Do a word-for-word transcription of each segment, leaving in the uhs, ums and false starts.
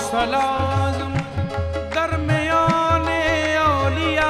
गौसलाज़म दरमियाने औलिया,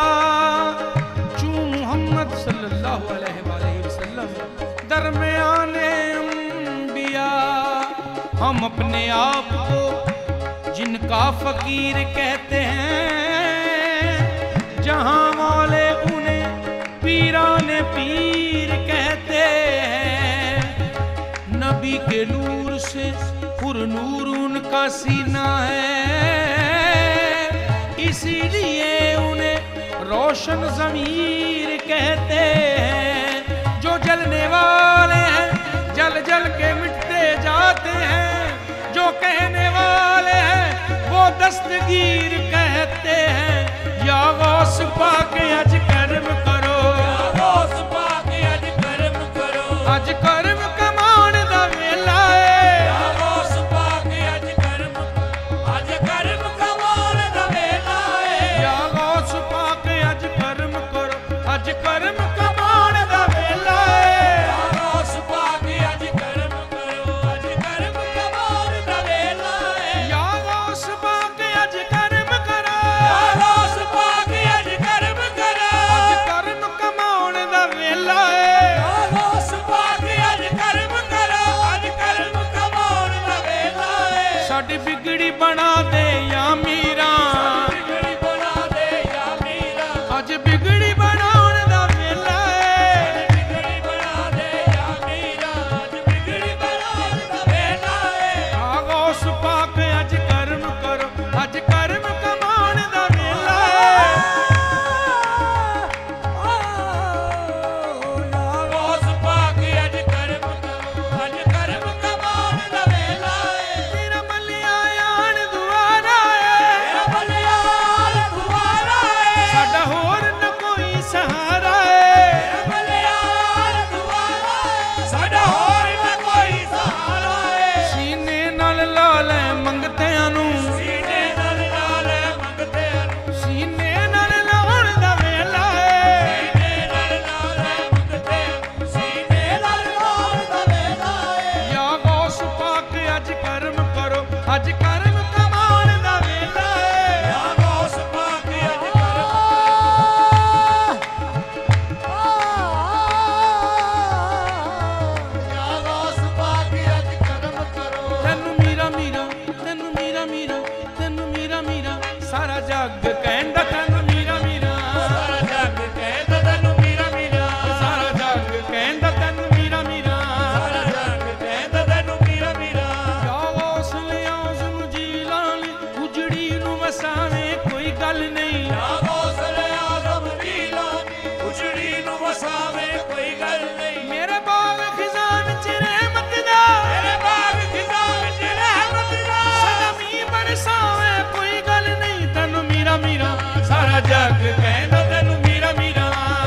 चू मोहम्मद सल्लल्लाहु अलैहि वसल्लम दरमियाने अंबिया। हम अपने आप को जिनका फकीर कहते हैं, जहां वाले उन्हें पीराने पीर कहते हैं। नबी के नूर से पुरनूर उनका सीना है, इसीलिए उन्हें रोशन ज़मीर कहते हैं। जो जलने वाले हैं जल जल के मिटते जाते हैं, जो कहने वाले हैं वो दस्तगीर कहते हैं। या गौस पाक अज कर्म करो, या गौस पाक अज कर्म करो, अज कर्म कमाण दा वेला है। या गौस पाक अज कर्म, अज कर्म कमाण दा वेला है। या गौस पाक अज कर्म करो, अज कर्म कमाण दा वेला है। या गौस पाक अज कर्म करो, अज कर्म कमाण दा वेला है। या गौस पाक अज कर्म करो, या गौस पाक अज कर्म करो, अज कर्म कमाण दा वेला है। या गौस पाक अज कर्म करो, अज कर्म कमाण दा वेला है। साडी बिगड़ी बना दे या मीरा, बिगड़ी बना दे या मीरा, अज बिगड़ी बनाउण दा वेला है। बिगड़ी बना दे या मीरा, अज बिगड़ी बनाउण दा वेला है। या गौस पाक अज कर्म करो, अज कर्म कमाण दा वेला है। या गौस पाक अज कर्म करो, अज कर्म कमाण दा वेला है। तेरा मलिया आण दुआरा है, तेरा मलिया आण दुआरा है। साडा होर न कोई सहारा है, तेरा मलिया आण दुआरा है। साडा होर न कोई सहारा है। सीने नाल ला ले मंगतियां नूं, सीने नाल ला ले मंगतियां नूं, सीने नाल लाउण दा वेला है। सीने नाल ला ले मंगतियां नूं, सीने नाल लाउण दा वेला है। या गौस पाक अज कर्म करो, अज कर्म कमाण दा वेला है। या गौस पाक अज कर्म या गौस पाक अज कर्म करो। तैनू मीरा मीरा, तैनू मीरा मीरा, तैनू मीरा मीरा, सारा जग कहंदा तैनू मीरा मीरा, सारा जग कहंदा तैनू मीरा मीरा, सारा जग कहंदा तैनू मीरा मीरा, सारा जग कहंदा तैनू मीरा मीरा। या गौस आज़म जीलानी उजड़ी नूं वसावे कोई गल नहीं। या गौस आज़म जीलानी उजड़ी नूं वसावे कोई गल नहीं। मेरे बाग खिज़ां विच रहमत दा, मेरे बाग खिज़ां विच रहमत दा, सदा मींह बरसावे कोई गल नहीं। तैनू मीरा मीरा, सारा जग कहंदा तैनू मीरा मीरा,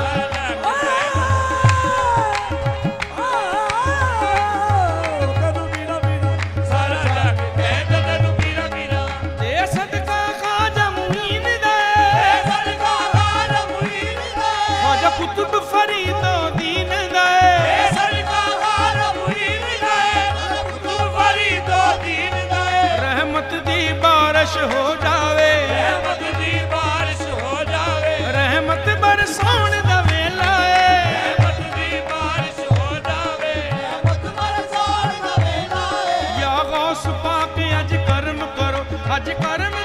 तैनू मीरा मीरा, सारा जग कहंदा तैनू मीरा मीरा। ते सदका ख्वाजा मुईन दा, ते सदका ख्वाजा मुईन दा, ख्वाजा कुतुब फरीदो दीन दा, ते सदका ख्वाजा मुईन दा, कुतुब फरीदो दीन दा। रहमत दी बारिश हो जावे, रहमत दी बारिश हो जावे, रहमत बरसाउण दा वेला है। रहमत दी बारिश हो जावे, रहमत बरसाउण दा वेला है। या गौस पाक अज कर्म करो, अज कर्म